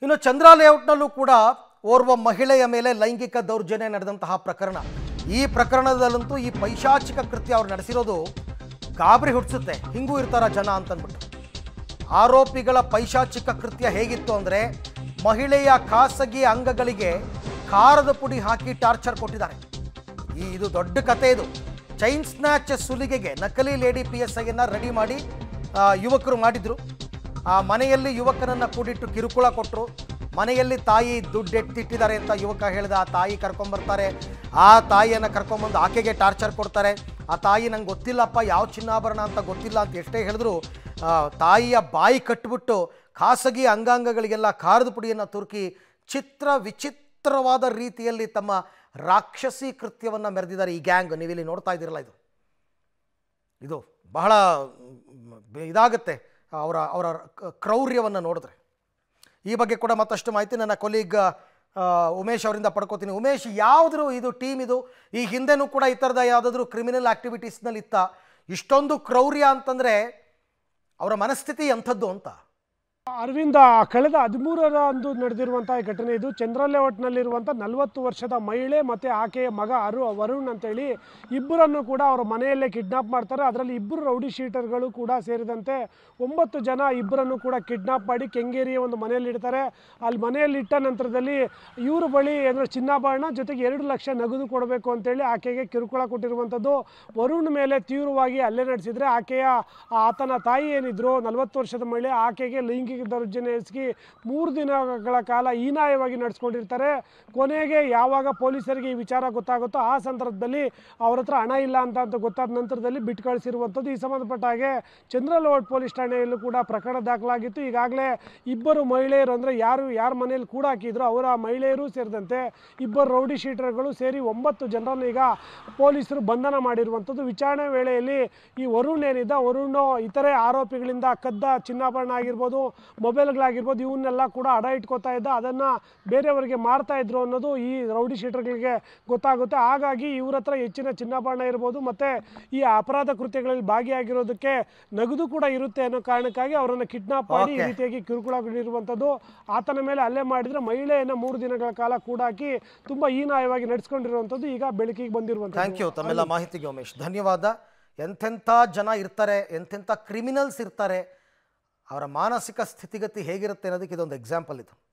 ಇನ್ನು ಚಂದ್ರ ಲೇಔಟ್ನಲ್ಲೂ ಕೂಡ ಓರ್ವ ಮಹಿಳೆಯ ಮೇಲೆ ಲೈಂಗಿಕ ದೌರ್ಜನ್ಯ ನಡೆದಂತಹ ಪ್ರಕರಣ. ಈ ಪ್ರಕರಣದಲ್ಲಂತೂ ಈ ಪೈಶಾಚಿಕ ಕೃತ್ಯ ಅವ್ರು ನಡೆಸಿರೋದು ಗಾಬರಿ ಹುಟ್ಟಿಸುತ್ತೆ. ಹಿಂಗೂ ಇರ್ತಾರ ಜನ ಅಂತಂದ್ಬಿಟ್ಟು. ಆರೋಪಿಗಳ ಪೈಶಾಚಿಕ ಕೃತ್ಯ ಹೇಗಿತ್ತು ಅಂದರೆ, ಮಹಿಳೆಯ ಖಾಸಗಿ ಅಂಗಗಳಿಗೆ ಖಾರದ ಪುಡಿ ಹಾಕಿ ಟಾರ್ಚರ್ ಕೊಟ್ಟಿದ್ದಾರೆ. ಇದು ದೊಡ್ಡ ಕತೆ. ಇದು ಚೈನ್ ಸ್ನ್ಯಾಚ್ ಸುಲಿಗೆಗೆ ನಕಲಿ ಲೇಡಿ PSI ರೆಡಿ ಮಾಡಿ ಯುವಕರು ಮಾಡಿದ್ರು. ಆ ಮನೆಯಲ್ಲಿ ಯುವಕನನ್ನು ಕೂಡಿಟ್ಟು ಕಿರುಕುಳ ಕೊಟ್ಟರು. ಮನೆಯಲ್ಲಿ ತಾಯಿ ದುಡ್ಡು ಎತ್ತಿಟ್ಟಿದ್ದಾರೆ ಅಂತ ಯುವಕ ಹೇಳಿದ. ಆ ತಾಯಿ ಕರ್ಕೊಂಬರ್ತಾರೆ. ಆ ತಾಯಿಯನ್ನು ಕರ್ಕೊಂಬಂದು ಆಕೆಗೆ ಟಾರ್ಚರ್ ಕೊಡ್ತಾರೆ. ಆ ತಾಯಿ ನಂಗೆ ಗೊತ್ತಿಲ್ಲಪ್ಪ, ಯಾವ ಚಿನ್ನಾಭರಣ ಅಂತ ಗೊತ್ತಿಲ್ಲ ಅಂತ ಎಷ್ಟೇ ಹೇಳಿದ್ರು ತಾಯಿಯ ಬಾಯಿ ಕಟ್ಟಿಬಿಟ್ಟು ಖಾಸಗಿ ಅಂಗಾಂಗಗಳಿಗೆಲ್ಲ ಖಾರದ ಪುಡಿಯನ್ನು ತುರುಕಿ ವಿಚಿತ್ರವಾದ ರೀತಿಯಲ್ಲಿ ತಮ್ಮ ರಾಕ್ಷಸಿ ಕೃತ್ಯವನ್ನು ಮೆರೆದಿದ್ದಾರೆ ಈ ಗ್ಯಾಂಗ್. ನೀವಿಲ್ಲಿ ನೋಡ್ತಾ ಇದ್ದೀರಲ್ಲ, ಇದು ಬಹಳ ಇದಾಗುತ್ತೆ ಅವರ ಕ್ರೌರ್ಯವನ್ನು ನೋಡಿದ್ರೆ. ಈ ಬಗ್ಗೆ ಕೂಡ ಮತ್ತಷ್ಟು ಮಾಹಿತಿ ನನ್ನ ಕೊಲೀಗ್ ಉಮೇಶ್ ಅವರಿಂದ ಪಡ್ಕೋತೀನಿ. ಉಮೇಶ್, ಯಾವುದ್ರು ಇದು ಟೀಮ್ ಇದು ಈ ಹಿಂದೆನೂ ಕೂಡ ಈ ಥರದ ಯಾವುದಾದ್ರೂ ಕ್ರಿಮಿನಲ್ ಆ್ಯಕ್ಟಿವಿಟೀಸ್ನಲ್ಲಿ ಇತ್ತ? ಇಷ್ಟೊಂದು ಕ್ರೌರ್ಯ ಅಂತಂದರೆ ಅವರ ಮನಸ್ಥಿತಿ ಎಂಥದ್ದು ಅಂತ? ಅರವಿಂದ, ಕಳೆದ 13ರಂದು ನಡೆದಿರುವಂತಹ ಘಟನೆ ಇದು. ಚಂದ್ರ ಲೇಔಟ್ನಲ್ಲಿರುವಂಥ 40 ವರ್ಷದ ಮಹಿಳೆ ಮತ್ತು ಆಕೆಯ ಮಗ ವರುಣ್ ಅಂತೇಳಿ ಇಬ್ಬರನ್ನು ಕೂಡ ಅವರ ಮನೆಯಲ್ಲೇ ಕಿಡ್ನಾಪ್ ಮಾಡ್ತಾರೆ. ಅದರಲ್ಲಿ ಇಬ್ಬರು ರೌಡಿ ಶೀಟರ್ಗಳು ಕೂಡ ಸೇರಿದಂತೆ 9 ಜನ ಇಬ್ಬರನ್ನು ಕೂಡ ಕಿಡ್ನಾಪ್ ಮಾಡಿ ಕೆಂಗೇರಿಯ ಒಂದು ಮನೆಯಲ್ಲಿ ಇಡ್ತಾರೆ. ಅಲ್ಲಿ ಮನೆಯಲ್ಲಿ ಇಟ್ಟ ನಂತರದಲ್ಲಿ ಇವ್ರ ಬಳಿ ಅಂದರೆ ಚಿನ್ನಾಭರಣ ಜೊತೆಗೆ 2 ಲಕ್ಷ ನಗದು ಕೊಡಬೇಕು ಅಂತೇಳಿ ಆಕೆಗೆ ಕಿರುಕುಳ ಕೊಟ್ಟಿರುವಂಥದ್ದು. ವರುಣ್ ಮೇಲೆ ತೀವ್ರವಾಗಿ ಹಲ್ಲೆ ನಡೆಸಿದರೆ ಆತನ ತಾಯಿ ಏನಿದ್ರು 40 ವರ್ಷದ ಮಹಿಳೆ, ಆಕೆಗೆ ಲೈಂಗಿಕ ದೌರ್ಜನ್ಯ ಎಸಗಿ 3 ದಿನಗಳ ಕಾಲ ಹೀನಾಯವಾಗಿ ನಡೆಸ್ಕೊಂಡಿರ್ತಾರೆ. ಕೊನೆಗೆ ಯಾವಾಗ ಪೊಲೀಸರಿಗೆ ಈ ವಿಚಾರ ಗೊತ್ತಾಗುತ್ತೋ ಆ ಸಂದರ್ಭದಲ್ಲಿ ಅವ್ರ ಹತ್ರ ಹಣ ಇಲ್ಲ ಅಂತ ಗೊತ್ತಾದ ನಂತರದಲ್ಲಿ ಬಿಟ್ಟು ಕಳಿಸಿರುವಂಥದ್ದು. ಈ ಸಂಬಂಧಪಟ್ಟ ಹಾಗೆ ಚಂದ್ರ ಲೇಔಟ್ ಪೊಲೀಸ್ ಠಾಣೆಯಲ್ಲೂ ಕೂಡ ಪ್ರಕರಣ ದಾಖಲಾಗಿತ್ತು. ಈಗಾಗಲೇ ಇಬ್ಬರು ಮಹಿಳೆಯರು ಅಂದರೆ ಯಾರ ಮನೆಯಲ್ಲಿ ಕೂಡ ಹಾಕಿದ್ರು ಅವರ ಮಹಿಳೆಯರು ಸೇರಿದಂತೆ ಇಬ್ಬರು ರೌಡಿ ಶೀಟರ್ಗಳು ಸೇರಿ 9 ಜನರನ್ನು ಈಗ ಪೊಲೀಸರು ಬಂಧನ ಮಾಡಿರುವಂಥದ್ದು. ವಿಚಾರಣೆ ವೇಳೆಯಲ್ಲಿ ಈ ವರುಣ್ ಏನಿದ್ದ, ವರುಣ್ ಇತರೆ ಆರೋಪಿಗಳಿಂದ ಕದ್ದ ಚಿನ್ನಾಭರಣ ಆಗಿರ್ಬೋದು, ಮೊಬೈಲ್ಗಳಾಗಿರ್ಬೋದು, ಇವನ್ನೆಲ್ಲ ಕೂಡ ಅಡ ಇಟ್ಕೋತಾ ಇದ್ದ, ಅದನ್ನು ಬೇರೆಯವರಿಗೆ ಮಾರ್ತಾ ಇದ್ರು ಅನ್ನೋದು ಈ ರೌಡಿ ಶೀಟರ್ಗಳಿಗೆ ಗೊತ್ತಾಗುತ್ತೆ. ಹಾಗಾಗಿ ಇವ್ರ ಹತ್ರ ಹೆಚ್ಚಿನ ಚಿನ್ನಾಭರಣ ಇರ್ಬೋದು ಮತ್ತು ಈ ಅಪರಾಧ ಕೃತ್ಯಗಳಲ್ಲಿ ಭಾಗಿಯಾಗಿರೋದಕ್ಕೆ ನಗದು ಕೂಡ ಇರುತ್ತೆ ಅನ್ನೋ ಕಾರಣಕ್ಕಾಗಿ ಅವರನ್ನು ಕಿಡ್ನಾಪ್ ಮಾಡಿ ಈ ರೀತಿಯಾಗಿ ಕಿರುಕುಳ ನೀಡಿರುವಂಥದ್ದು. ಆತನ ಮೇಲೆ ಹಲ್ಲೆ ಮಾಡಿದರೆ ಮಹಿಳೆಯನ್ನು 3 ದಿನಗಳ ಕಾಲ ಕೂಡಾಕಿ ತುಂಬ ಹೀನಾಯವಾಗಿ ನಡೆಸ್ಕೊಂಡಿರುವಂಥದ್ದು ಈಗ ಬೆಳಕಿಗೆ ಬಂದಿರುವಂಥದ್ದು. ಥ್ಯಾಂಕ್ ಯು ತಮ್ಮೆಲ್ಲ ಮಾಹಿತಿಗೆ ಉಮೇಶ್, ಧನ್ಯವಾದ. ಎಂತೆಂಥ ಜನ ಇರ್ತಾರೆ, ಎಂತೆಂಥ ಕ್ರಿಮಿನಲ್ಸ್ ಇರ್ತಾರೆ, ಅವರ ಮಾನಸಿಕ ಸ್ಥಿತಿಗತಿ ಹೇಗಿರುತ್ತೆ ಅನ್ನೋದಕ್ಕೆ ಇದೊಂದು ಎಕ್ಸಾಂಪಲ್ ಇದು.